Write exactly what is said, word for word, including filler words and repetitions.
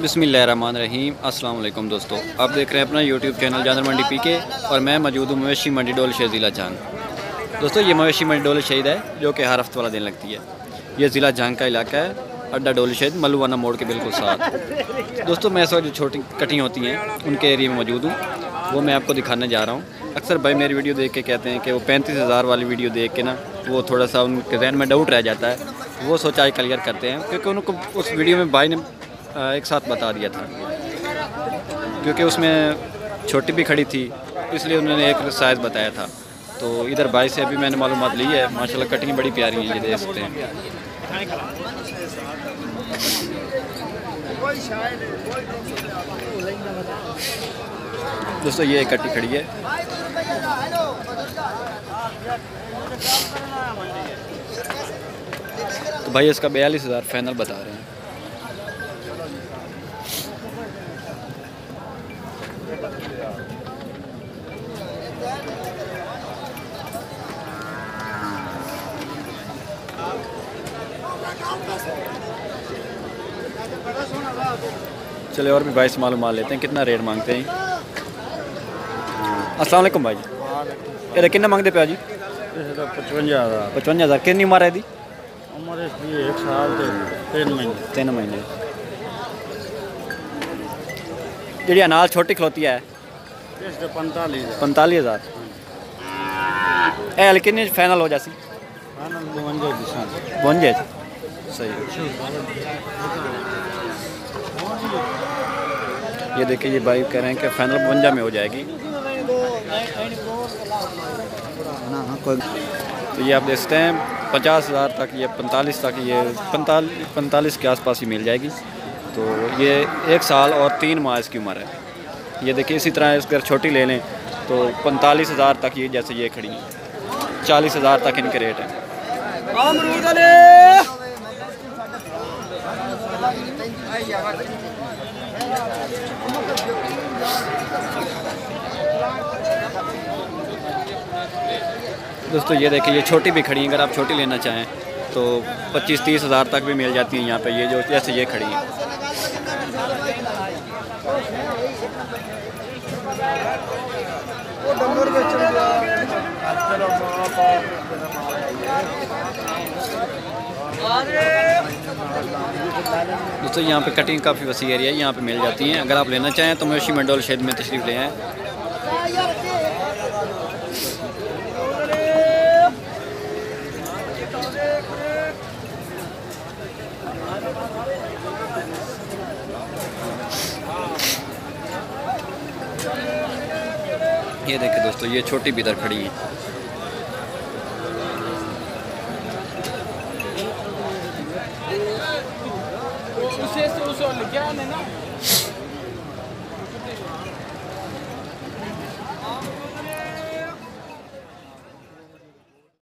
बिस्मिल्लाहिर्रहमानिर्रहीम। अस्सलाम वालेकुम दोस्तों, आप देख रहे हैं अपना यूट्यूब चैनल जानवर मंडी पी के और मैं मौजूद हूँ मवेशी मंडी डोल शहीद ज़िला झांग। दोस्तों ये मवेशी मंडी डोल शहीद है जो कि हर हफ्ते वाला दिन लगती है। ये ज़िला झांग का इलाका है, अड्डा डोल शहीद मल्लुवाना मोड़ के बिल्कुल साथ। दोस्तों मैं इस वक्त जो छोटी कटियाँ होती हैं उनके एरिया में मौजूद हूँ, वो मैं आपको दिखाने जा रहा हूँ। अक्सर भाई मेरी वीडियो देख के कहते हैं कि वो पैंतीस हज़ार वाली वीडियो देख के ना वो थोड़ा सा उनके जहन में डाउट रह जाता है, वो सोचाई क्लियर करते हैं क्योंकि उनको उस वीडियो में भाई ने एक साथ बता दिया था, क्योंकि उसमें छोटी भी खड़ी थी इसलिए उन्होंने एक साइज़ बताया था। तो इधर भाई से अभी मैंने मालूमात ली है, माशाल्लाह कटिंग बड़ी प्यारी है, ये देख सकते हैं। दोस्तों ये कट्टी खड़ी है, तो भाई इसका बयालीस हज़ार फाइनल बता रहे हैं। चले और भी भाई से मालूम लेते हैं कितना रेट मांगते हैं। अस्सलाम वालेकुम भाई जी, ये कितना मांगते पे जी? पचवंजा हज़ार पचवंजा हज़ार कितनी उम्र है दी? उम्र इसकी एक साल तीन महीने तीन महीने। जी अनाज छोटी खलोती है पैंतालीस पैंतालीस हज़ार ए कितनी फाइनल हो जासी? बवंजे सही है। ये देखिए ये भाई कह रहे हैं कि फाइनल बवंजा में हो जाएगी। तो ये आप देख सकते हैं पचास हज़ार तक, ये पैंतालीस तक, ये पैंतालीस पैंतालीस के आसपास ही मिल जाएगी। तो ये एक साल और तीन माह इसकी उम्र है। ये देखिए इसी तरह अगर छोटी ले लें तो पैंतालीस हज़ार तक, ये जैसे ये खड़ी हैं चालीस हज़ार तक इनके रेट हैं। दोस्तों ये देखिए ये छोटी भी खड़ी हैं, अगर आप छोटी लेना चाहें तो पच्चीस तीस हज़ार तक भी मिल जाती हैं यहाँ पे। ये जो जैसे ये खड़ी हैं, दोस्तों यहाँ पे कटिंग काफ़ी वसी एरिया है, यहाँ पे मिल जाती हैं। अगर आप लेना चाहें तो मवेशी मंडी डोल शहीद में तशरीफ़ ले आएँ। ये देखिए दोस्तों ये छोटी भी इधर खड़ी है। उससे उससे लिखा है ना